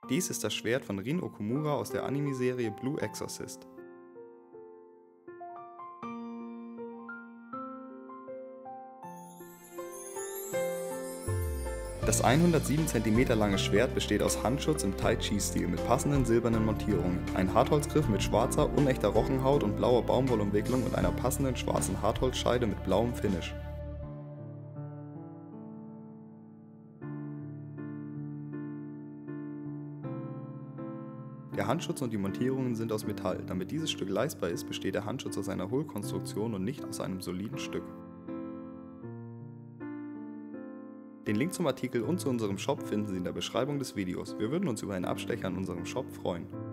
Dies ist das Schwert von Rin Okumura aus der Anime-Serie Blue Exorcist. Das 107 cm lange Schwert besteht aus Handschutz im Tai-Chi-Stil mit passenden silbernen Montierungen, ein Hartholzgriff mit schwarzer, unechter Rochenhaut und blauer Baumwollumwicklung und einer passenden schwarzen Hartholzscheide mit blauem Finish. Der Handschutz und die Montierungen sind aus Metall. Damit dieses Stück leistbar ist, besteht der Handschutz aus einer Hohlkonstruktion und nicht aus einem soliden Stück. Den Link zum Artikel und zu unserem Shop finden Sie in der Beschreibung des Videos. Wir würden uns über einen Abstecher an unserem Shop freuen.